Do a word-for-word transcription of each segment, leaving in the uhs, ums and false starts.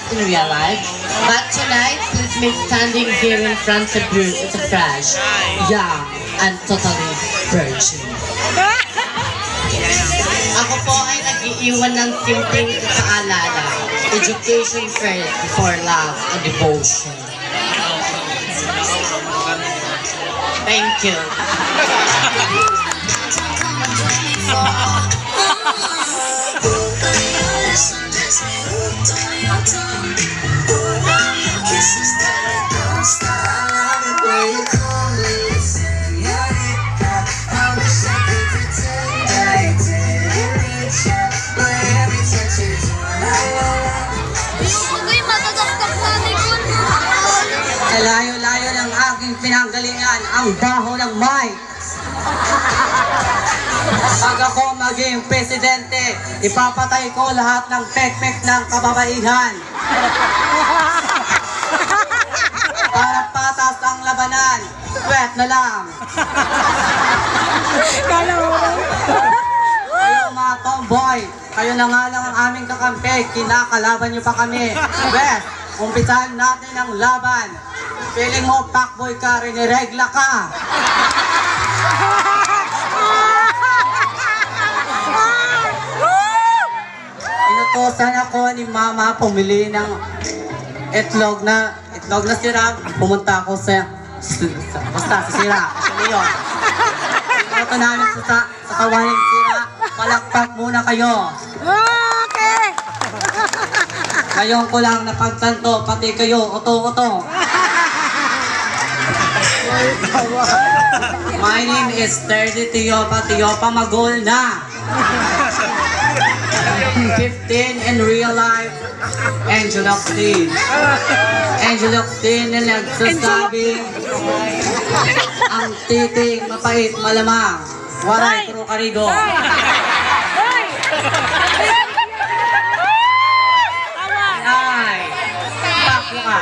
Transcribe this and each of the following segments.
in real life. But tonight, please make standing here in front of you is a fresh, young, and totally virgin. Ako po ay nag-iiwan ng simpleng paalala. Education first before love and devotion. Thank you. Layo-layo ng aking pinanggalingan ang baho ng mic. Pag ako maging presidente, ipapatay ko lahat ng pek-pek ng kababaihan. Para patas ang labanan, wet na lang. Kayo mga tomboy, kayo na nga lang ang aming kakampi, kinakalaban niyo pa kami. Wet, umpisahan natin ang laban. Feeling mo, pakboy ka, riniregla ka. Inutosan ako ni Mama pumili ng itlog na itlog na sira. Pumunta ako sa, sa basta sa sira. Kasi yun. Inuto namin sa, sa, sa kawaling sira. Palakpak muna kayo. Okay! Ngayon ko lang napagtanto, pati kayo, oto-oto. My name is thirty Tiopa, Tiopa Magol na. fifteen in real life, Angel Octane. Angel Octane na nagsasabi, ang titing mapait malamang, waray puro karigo. Ay, pakyo ka.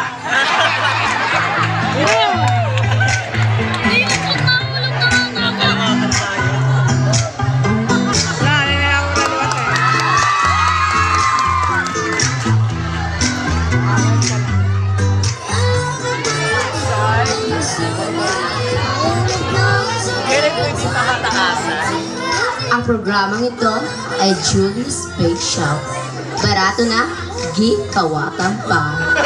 Ang programang ito ay Julie's Bake Shop. Barato na, gikawatan pa.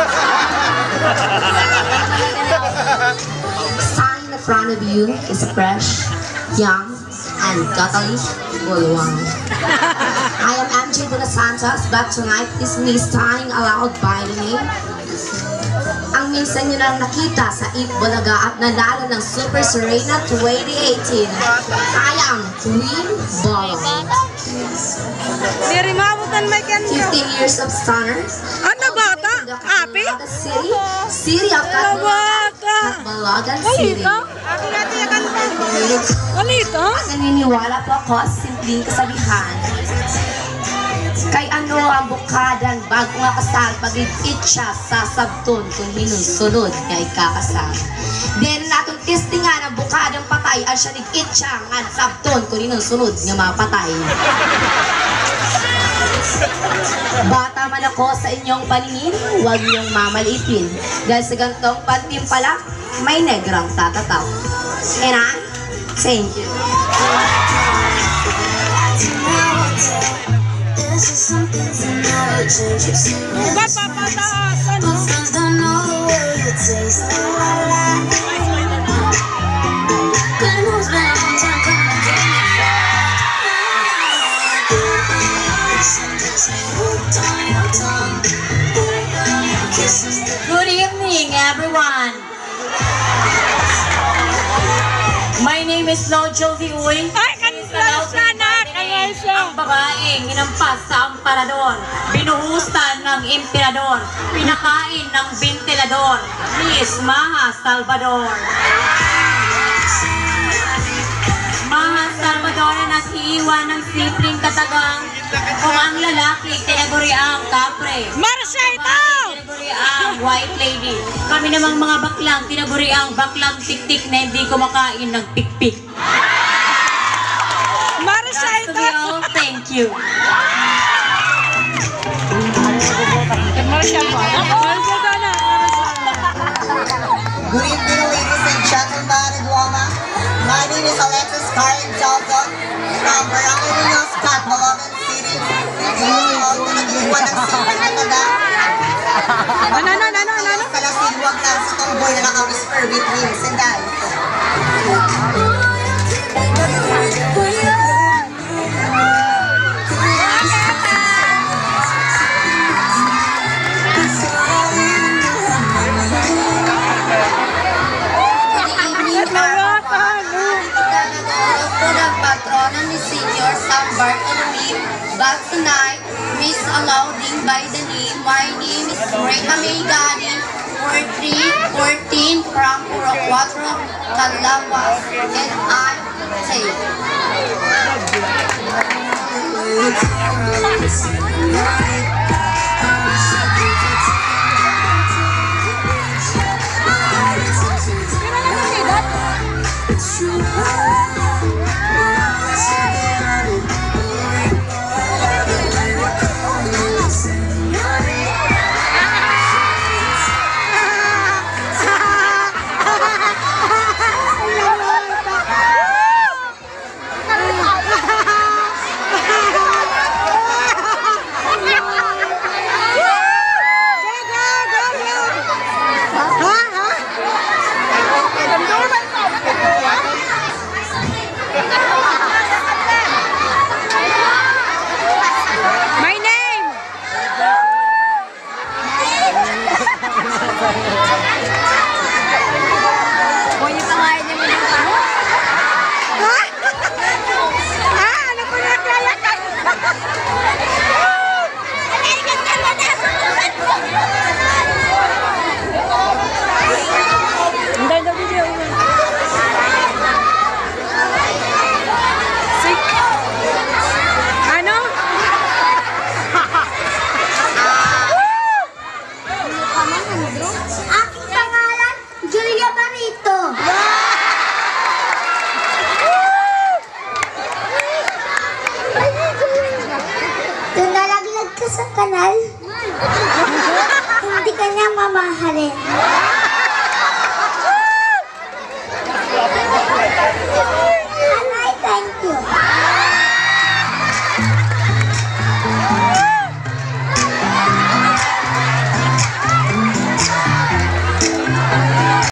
Standing in front of you is a fresh, young, and totally bulwang. I am M J De Los Santos, but tonight is me standing aloud by the name. Ang minsan nyo lang nakita sa Eat Bulaga at nanalo ng Super Serena twenty eighteen. Kaya ang Queen Ball. Diri mabutan may kanyo. fifteen years of stunner. Ano bata? Api? City, City of Catbalagan City. Ati-ati ya kanta. Walito? Naniniwala po ako sa simpleng kasabihan. Kay ano ang bukadang bago nga kasal, pag-it siya sa sabton kung minusunod kay kakasal. Then natong testingan ang bukadang patay, ang siya nag-it siya nga sabton kung minusunod nga mapatay. Bata man ako sa inyong paningin, huwag niyong mamalitin. Dahil sa gantong pantimpala, may negrang tatatap. And I, thank you. Diba papataasan mo? Good evening, everyone. My name is Lojo Viuy. Ay, kanila sana! Ang babaeng hinampas sa emperador, binuhusan ng emperador, pinakain ng ventilador, Miss Maha Salvador. Maha Salvador na nag-iiwan ng simpleng katagang, kung ang lalaki tinaguri ang kapre. Marsha ito! Tinaguri ang white lady. Kami namang mga baklang tinaguri ang baklang tik-tik na hindi kumakain ng pikpik. Marsha ito! Thank you. Marshall ba? Marshall ka na. Good evening, ladies and gentlemen and women. My name is Alexis Karen Dalton from Barangay Muñoz, Catbalogan City. Ako nag-iwan ng simple na taga. Ano, ano, ano, ano, ano? Sa lasigwag lang sa tomboy na naka-whisper with wings and eyes. Patrono ni Senior San Bartolome, but tonight, Miss Allowing by the name, my name is Reka Meigani, four three fourteen from Puro Cuatro, Calawas, and I say, My name! Huwag niyo pangalan niyo muna pa. Ha? Ah, ano ko na kalakan? Hindi, hindi video. Sick. Ano? Aking pangalan, Julia Barito. Kung nalaglag ka sa kanal, hindi ka niya mamahalin.